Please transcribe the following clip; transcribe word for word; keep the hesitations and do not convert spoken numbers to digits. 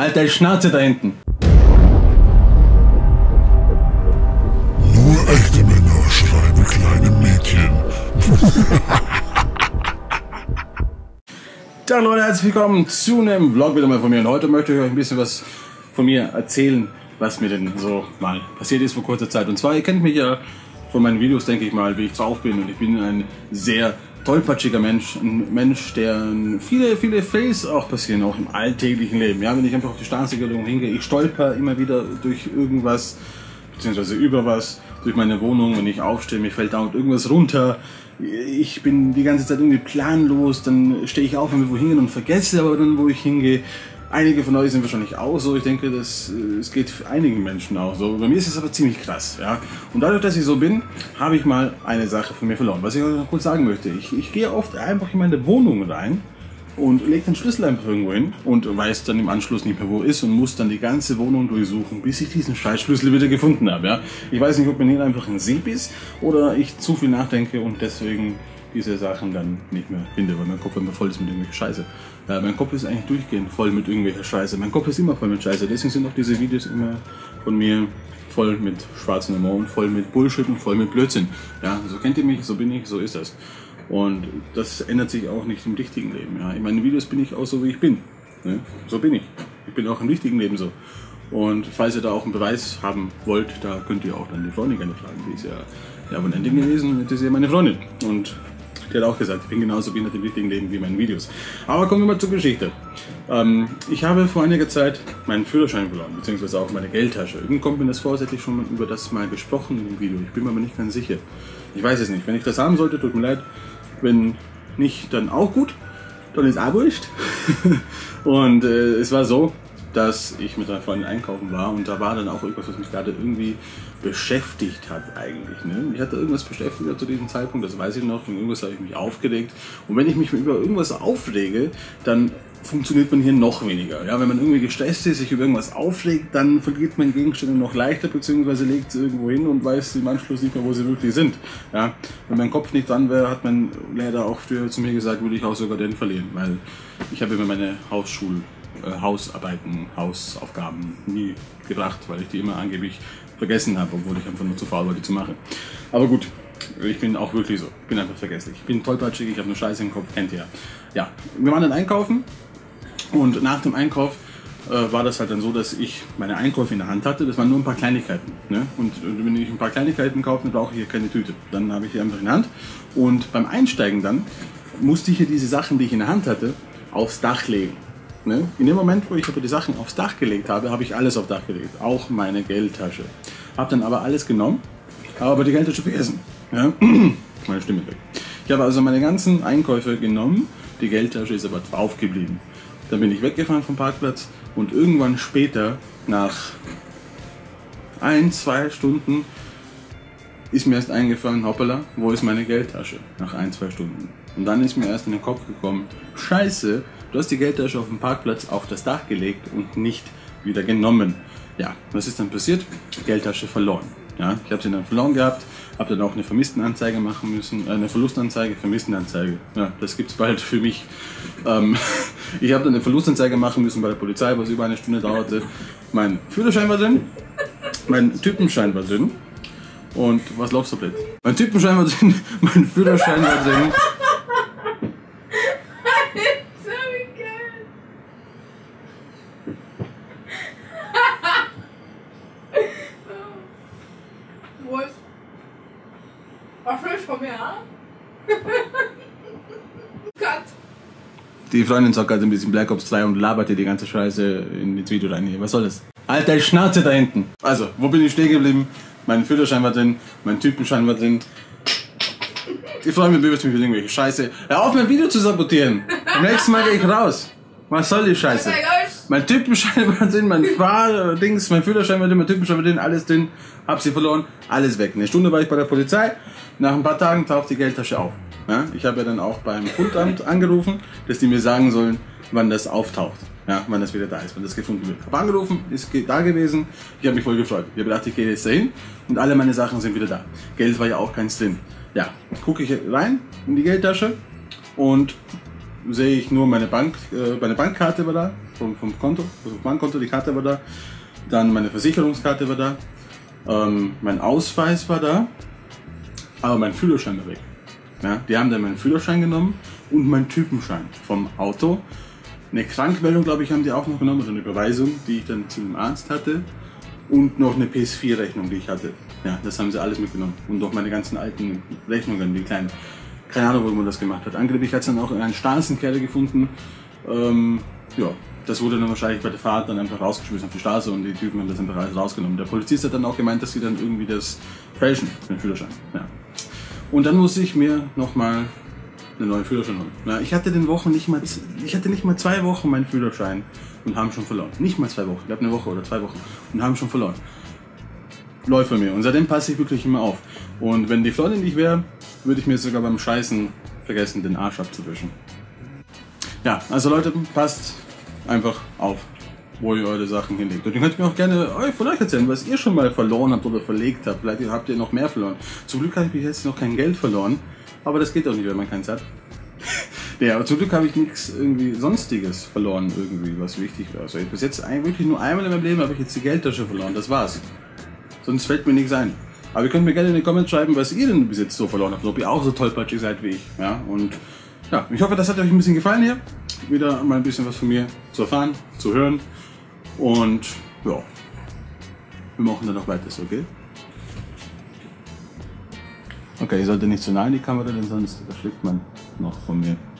Alter, Schnauze da hinten. Nur echte Männer schreiben kleine Mädchen. Ciao Leute, herzlich willkommen zu einem Vlog wieder mal von mir. Und heute möchte ich euch ein bisschen was von mir erzählen, was mir denn so mal passiert ist vor kurzer Zeit. Und zwar, ihr kennt mich ja von meinen Videos, denke ich mal, wie ich drauf bin. Und ich bin ein sehr tollpatschiger Mensch, ein Mensch, der viele, viele Fails auch passieren, auch im alltäglichen Leben. Ja, wenn ich einfach auf die Straße hingehe, ich stolper immer wieder durch irgendwas, beziehungsweise über was, durch meine Wohnung, wenn ich aufstehe, mir fällt dauernd irgendwas runter. Ich bin die ganze Zeit irgendwie planlos, dann stehe ich auf und will wohin und vergesse aber dann, wo ich hingehe. Einige von euch sind wahrscheinlich auch so, ich denke, das, es geht für einigen Menschen auch so. Bei mir ist es aber ziemlich krass, ja. Und dadurch, dass ich so bin, habe ich mal eine Sache von mir verloren. Was ich euch noch kurz sagen möchte, ich, ich gehe oft einfach in meine Wohnung rein und lege den Schlüssel einfach irgendwo hin und weiß dann im Anschluss nicht mehr, wo er ist und muss dann die ganze Wohnung durchsuchen, bis ich diesen Scheißschlüssel wieder gefunden habe, ja. Ich weiß nicht, ob mir hier einfach ein Sieb ist oder ich zu viel nachdenke und deswegen diese Sachen dann nicht mehr finde, weil mein Kopf immer voll ist mit irgendwelcher Scheiße. Ja, mein Kopf ist eigentlich durchgehend voll mit irgendwelcher Scheiße. Mein Kopf ist immer voll mit Scheiße. Deswegen sind auch diese Videos immer von mir voll mit schwarzem Humor und voll mit Bullshit und voll mit Blödsinn. Ja, so kennt ihr mich, so bin ich, so ist das. Und das ändert sich auch nicht im richtigen Leben. Ja, in meinen Videos bin ich auch so, wie ich bin. Ne? So bin ich. Ich bin auch im richtigen Leben so. Und falls ihr da auch einen Beweis haben wollt, da könnt ihr auch dann die Freundin gerne fragen. Die ist ja die Abonnentin gewesen und das ist ja meine Freundin. Und die hat auch gesagt, ich bin genauso behindert im richtigen Leben wie in meinen Videos. Aber kommen wir mal zur Geschichte. Ähm, ich habe vor einiger Zeit meinen Führerschein verloren, beziehungsweise auch meine Geldtasche. Irgendwie kommt mir das vorsätzlich schon mal über das mal gesprochen in dem Video. Ich bin mir aber nicht ganz sicher. Ich weiß es nicht. Wenn ich das haben sollte, tut mir leid. Wenn nicht, dann auch gut. Dann ist auch wurscht. Und äh, es war so, dass ich mit einer Freundin einkaufen war und da war dann auch irgendwas, was mich gerade irgendwie beschäftigt hat eigentlich. Ne? Mich hatte irgendwas beschäftigt zu diesem Zeitpunkt, das weiß ich noch, und irgendwas habe ich mich aufgeregt. Und wenn ich mich über irgendwas aufrege, dann funktioniert man hier noch weniger. Ja? Wenn man irgendwie gestresst ist, sich über irgendwas aufregt, dann verliert man Gegenstände noch leichter, beziehungsweise legt sie irgendwo hin und weiß im Anschluss nicht mehr, wo sie wirklich sind. Ja? Wenn mein Kopf nicht dran wäre, hat mein Lehrer auch früher zu mir gesagt, würde ich auch sogar den verlieren, weil ich habe immer meine Hausschule Hausarbeiten, Hausaufgaben nie gebracht, weil ich die immer angeblich vergessen habe, obwohl ich einfach nur zu faul war, die zu machen. Aber gut, ich bin auch wirklich so. Ich bin einfach vergesslich. Ich bin tollpatschig, ich habe nur Scheiße im Kopf, kennt ihr. Ja, wir waren dann einkaufen und nach dem Einkauf äh, war das halt dann so, dass ich meine Einkäufe in der Hand hatte. Das waren nur ein paar Kleinigkeiten. Ne? Und äh, wenn ich ein paar Kleinigkeiten kaufe, dann brauche ich hier keine Tüte. Dann habe ich die einfach in der Hand. Und beim Einsteigen dann musste ich hier diese Sachen, die ich in der Hand hatte, aufs Dach legen. Ne? In dem Moment, wo ich aber die Sachen aufs Dach gelegt habe, habe ich alles aufs Dach gelegt, auch meine Geldtasche. Habe dann aber alles genommen, habe aber die Geldtasche vergessen. Ja? Meine Stimme ist weg. Ich habe also meine ganzen Einkäufe genommen, die Geldtasche ist aber drauf geblieben. Dann bin ich weggefahren vom Parkplatz und irgendwann später, nach ein, zwei Stunden, ist mir erst eingefallen, hoppala, wo ist meine Geldtasche? Nach ein, zwei Stunden. Und dann ist mir erst in den Kopf gekommen, Scheiße, du hast die Geldtasche auf dem Parkplatz auf das Dach gelegt und nicht wieder genommen. Ja, was ist dann passiert? Geldtasche verloren. Ja, ich habe sie dann verloren gehabt, habe dann auch eine Vermisstenanzeige machen müssen, äh, eine Verlustanzeige, Vermisstenanzeige. Ja, das gibt's bald für mich. Ähm, ich habe dann eine Verlustanzeige machen müssen bei der Polizei, was über eine Stunde dauerte. Mein Führerschein war drin, mein Typenschein war drin und was lachst du blöd? Mein Typenschein war drin, mein Führerschein war drin. Was willst du von mir, ha? Gott. Die Freundin sagt gerade ein bisschen Black Ops zwei und labert dir die ganze Scheiße in ins Video rein hier. Was soll das? Alter, Schnauze da hinten! Also, wo bin ich stehen geblieben? Mein Führerschein war drin, mein Typenschein war drin. Die Freundin bewirft mich mit irgendwelche Scheiße. Hör auf, mein Video zu sabotieren! Beim nächsten Mal gehe ich raus. Was soll die Scheiße? Mein Typenschein war drin, mein Fahrdings, mein Führerschein war drin, mein Typenschein war drin, alles drin. Hab sie verloren, alles weg. Eine Stunde war ich bei der Polizei. Nach ein paar Tagen taucht die Geldtasche auf. Ja, ich habe ja dann auch beim Fundamt angerufen, dass die mir sagen sollen, wann das auftaucht. Ja, wann das wieder da ist, wann das gefunden wird. Habe angerufen, ist da gewesen. Ich habe mich voll gefreut. Ich habe gedacht, ich gehe jetzt dahin und alle meine Sachen sind wieder da. Geld war ja auch keins drin. Ja, gucke ich rein in die Geldtasche und sehe ich nur meine Bank, äh, meine Bankkarte war da vom, vom Konto, also vom Bankkonto, die Karte war da. Dann meine Versicherungskarte war da. Ähm, mein Ausweis war da. Aber mein Führerschein war weg. Ja, die haben dann meinen Führerschein genommen und meinen Typenschein vom Auto. Eine Krankmeldung, glaube ich, haben die auch noch genommen, also eine Überweisung, die ich dann zu dem Arzt hatte. Und noch eine P S vier Rechnung, die ich hatte. Ja, das haben sie alles mitgenommen. Und noch meine ganzen alten Rechnungen, die kleinen. Keine Ahnung, wo man das gemacht hat. Angeblich hat es dann auch einen Straßenkeller gefunden. Ähm, ja, das wurde dann wahrscheinlich bei der Fahrt dann einfach rausgeschmissen auf die Straße und die Typen haben das einfach alles rausgenommen. Der Polizist hat dann auch gemeint, dass sie dann irgendwie das fälschen, den Führerschein. Ja. Und dann musste ich mir nochmal einen neuen Führerschein holen. Ja, ich hatte den Wochen nicht mal, ich hatte nicht mal zwei Wochen meinen Führerschein und haben schon verloren. Nicht mal zwei Wochen, ich glaube eine Woche oder zwei Wochen und haben schon verloren. Läuft bei mir und seitdem passe ich wirklich immer auf. Und wenn die Freundin nicht wäre, würde ich mir sogar beim Scheißen vergessen, den Arsch abzuwischen. Ja, also Leute, passt einfach auf, wo ihr eure Sachen hinlegt. Und ihr könnt mir auch gerne euch von euch erzählen, was ihr schon mal verloren habt oder verlegt habt. Vielleicht habt ihr noch mehr verloren. Zum Glück habe ich bis jetzt noch kein Geld verloren, aber das geht auch nicht, wenn man keins hat. Ja, aber zum Glück habe ich nichts irgendwie Sonstiges verloren, irgendwie, was wichtig war. Also bis jetzt wirklich nur einmal in meinem Leben habe ich jetzt die Geldtasche verloren, das war's. Sonst fällt mir nichts ein. Aber ihr könnt mir gerne in die Comments schreiben, was ihr denn bis jetzt so verloren habt. Ob ihr auch so tollpatschig seid wie ich. Ja, und ja, ich hoffe, das hat euch ein bisschen gefallen hier. Wieder mal ein bisschen was von mir zu erfahren, zu hören. Und ja, wir machen dann noch weiter, okay? Okay, ich sollte nicht zu nah in die Kamera, denn sonst verschlägt man noch von mir.